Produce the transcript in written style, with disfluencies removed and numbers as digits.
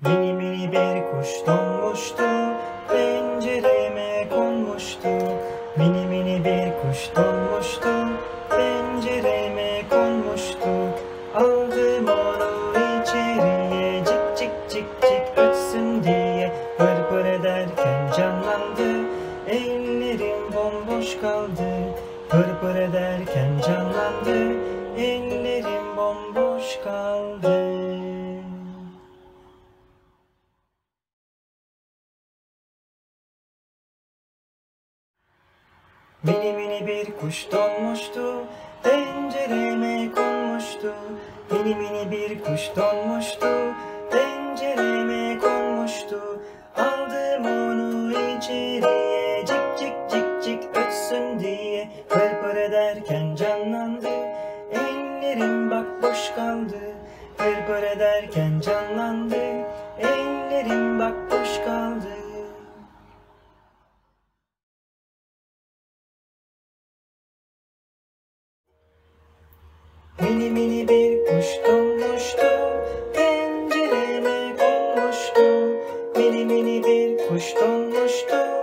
Mini mini bir kuş donmuştu, pencereme konmuştu. Mini mini bir kuş donmuştu, pencereme konmuştu. Aldım onu içeriye, cik cik cik cik ötsün diye. Pır pır ederken canlandı, ellerim bomboş kaldı. Pır pır ederken canlandı, ellerim bomboş kaldı. Mini mini bir kuş donmuştu, pencereme konmuştu. Mini mini bir kuş donmuştu, pencereme konmuştu. Aldım onu içeriye, cik cik cik cik ötsün diye. Pır pır ederken canlandı, ellerim bak boş kaldı. Pır pır ederken canlandı, ellerim bak boş kaldı. Mini mini bir kuş donmuştu, pencereme konmuştu. Mini mini bir kuş donmuştu,